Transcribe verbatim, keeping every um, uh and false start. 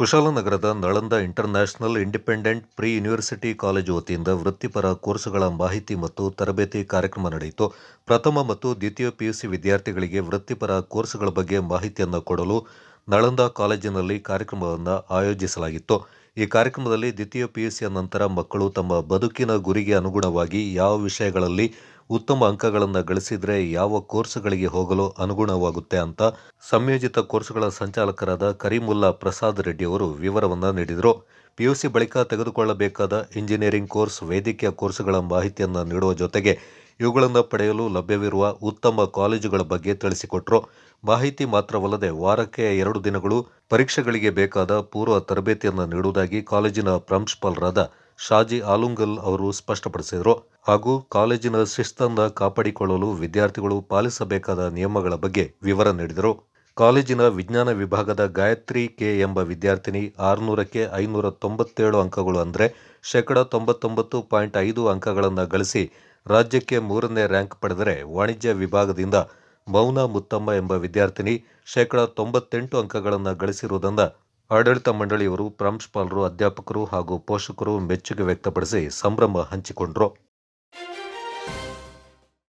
ಕುಶಾಲನಗರದ Nalanda international independent pre university college ವತಿಯಿಂದ ವೃತ್ತಿಪರ ಕೋರ್ಸುಗಳ ಮಾಹಿತಿ ಮತ್ತು ತರಬೇತಿ ಕಾರ್ಯಕ್ರಮ ನಡೆಯಿತು. ಪ್ರಥಮ ಮತ್ತು ದ್ವಿತೀಯ ಪಿಯುಸಿ ವಿದ್ಯಾರ್ಥಿಗಳಿಗೆ ವೃತ್ತಿಪರ ಕೋರ್ಸುಗಳ ಬಗ್ಗೆ ಮಾಹಿತಿಯನ್ನು ಕೊಡಲು ನಳಂದ ಕಾಲೇಜಿನಲ್ಲಿ ಕಾರ್ಯಕ್ರಮವನ್ನು ಆಯೋಜಿಸಲಾಗಿತ್ತು. ಈ ಕಾರ್ಯಕ್ರಮದಲ್ಲಿ ದ್ವಿತೀಯ ಪಿಯುಸಿಯ ನಂತರ ಮಕ್ಕಳು ತಮ್ಮ ಬದುಕಿನ ಗುರಿಗೆ ಅನುಗುಣವಾಗಿ ಯಾವ ವಿಷಯಗಳಲ್ಲಿ ಉತ್ತಮ ಅಂಕಗಳನ್ನು ಗಳಿಸಿದರೆ ಯಾವ ಕೋರ್ಸುಗಳಿಗೆ ಹೋಗಲು ಅನುಗುಣವಾಗುತ್ತೆ ಅಂತ ಸಂಯೋಜಿತ ಕೋರ್ಸುಗಳ ಸಂಚಾಲಕರಾದ ಕರೀಮುಲ್ಲಾ ಪ್ರಸಾದ್ ರೆಡ್ಡಿ ಅವರು ವಿವರವನ್ನು ನೀಡಿದರು. ಪಿಯುಸಿ ಬಳಿಕ ತೆಗೆದುಕೊಳ್ಳಬೇಕಾದ ಇಂಜಿನಿಯರಿಂಗ್ ಕೋರ್ಸ್, ವೈದ್ಯಕೀಯ ಕೋರ್ಸುಗಳ ಮಾಹಿತಿಯನ್ನು ನೀಡುವ ಜೊತೆಗೆ ಇವುಗಳನ್ನು ಪಡೆಯಲು ಲಭ್ಯವಿರುವ ಉತ್ತಮ ಕಾಲೇಜುಗಳ ಬಗ್ಗೆ ತಿಳಿಸಿಕೊಟ್ಟರು. ಮಾಹಿತಿ ಮಾತ್ರವಲ್ಲದೆ ವಾರಕ್ಕೆ ಎರಡು ದಿನಗಳು ಪರೀಕ್ಷೆಗಳಿಗೆ ಬೇಕಾದ ಪೂರ್ವ ತರಬೇತಿಯನ್ನು ನೀಡುವುದಾಗಿ ಕಾಲೇಜಿನ ಪ್ರಾಂಶುಪಾಲರಾದ ಶಾಜಿ ಆಲುಂಗಲ್ ಅವರು ಸ್ಪಷ್ಟಪಡಿಸಿದರು. ಹಾಗೂ ಕಾಲೇಜಿನ ಶಿಸ್ತನ್ನು ಕಾಪಾಡಿಕೊಳ್ಳಲು ವಿದ್ಯಾರ್ಥಿಗಳು ಪಾಲಿಸಬೇಕಾದ ನಿಯಮಗಳ ಬಗ್ಗೆ ವಿವರ ನೀಡಿದರು. ಕಾಲೇಜಿನ ವಿಜ್ಞಾನ ವಿಭಾಗದ ಗಾಯತ್ರಿ ಕೆ ಎಂಬ ವಿದ್ಯಾರ್ಥಿನಿ ಆರುನೂರಕ್ಕೆ ಐನೂರ ತೊಂಬತ್ತೇಳು ಅಂಕಗಳು ಅಂದರೆ ಶೇಕಡ ತೊಂಬತ್ತೊಂಬತ್ತು ಪಾಯಿಂಟ್ ಐದು ಅಂಕಗಳನ್ನು ಗಳಿಸಿ ರಾಜ್ಯಕ್ಕೆ ಮೂರನೇ ರ್ಯಾಂಕ್ ಪಡೆದರೆ, ವಾಣಿಜ್ಯ ವಿಭಾಗದಿಂದ ಮೌನಾ ಮುತ್ತಮ್ಮ ಎಂಬ ವಿದ್ಯಾರ್ಥಿನಿ ಶೇಕಡ ತೊಂಬತ್ತೆಂಟು ಅಂಕಗಳನ್ನು ಗಳಿಸಿರುವುದನ್ನು ಆಡಳಿತ ಮಂಡಳಿಯವರು, ಪ್ರಾಂಶುಪಾಲರು, ಅಧ್ಯಾಪಕರು ಹಾಗೂ ಪೋಷಕರು ಮೆಚ್ಚುಗೆ ವ್ಯಕ್ತಪಡಿಸಿ ಸಂಭ್ರಮ ಹಂಚಿಕೊಂಡರು.